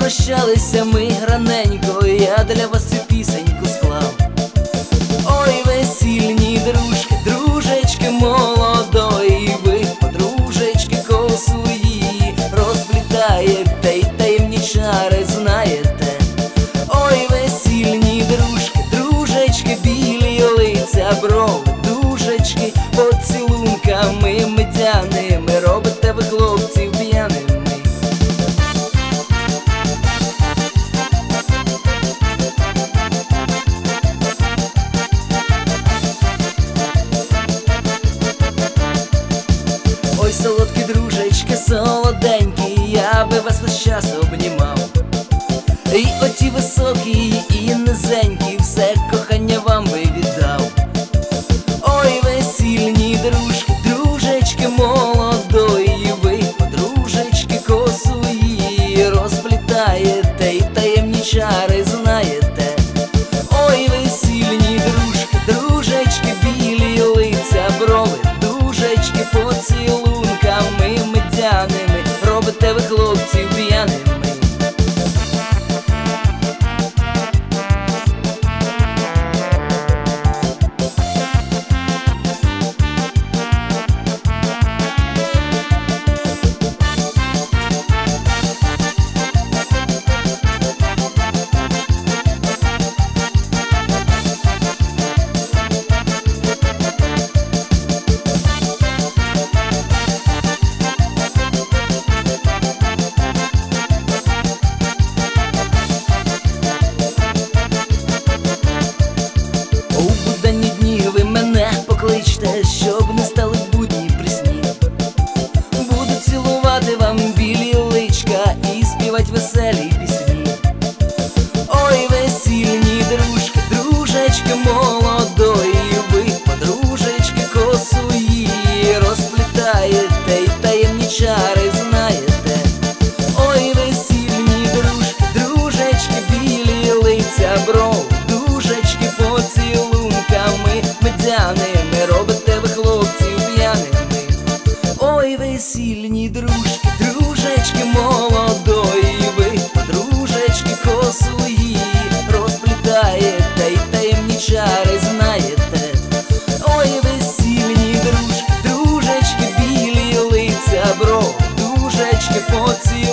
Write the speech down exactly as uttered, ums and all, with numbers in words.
Попрощалися ми раненько, я для вас цю пісеньку склав. Ой, весільні дружки, дружечки молодої, ви, подружечки, косу її розплітаєте й таємні чари знаєте. Ой, весільні дружки, дружечки, білі лиця, брови, дужечки, поцілунками медяними робите ви хлопців п'яними. Ой, солодкі дружечки, солоденькі, я би вас весь час обнімав. І оті високі і низенькі, все кохання вам би віддав. Ой, весільні дружки, дружечки молодої, ви, подружечки, косу її розплітаєте й таємні чари знаєте. Ой, весільні дружки, дружечки, білі лиця, брови, дужечки, поцілунками медяними робите ви хлопців п'яними. Щоб не стали будні присні, буду цілувати вам білі личка і співать веселі пісні. Ой, весільні дружки, дружечки молодої, ви, подружечки, косу її розплітаєте й таємні чари знаєте. Ой, весільні дружки, дружечки, білі лиця, бров, дужечки, поцілунками медяними робите ви хлопців п'яними. Ой, весільні дружки, дружечки молодої, ви, подружечки, косу її розплітаєте й таємні чари знаєте. Ой, весільні дружки, дружечки, білі лиця, бров, дужечки, поцілунками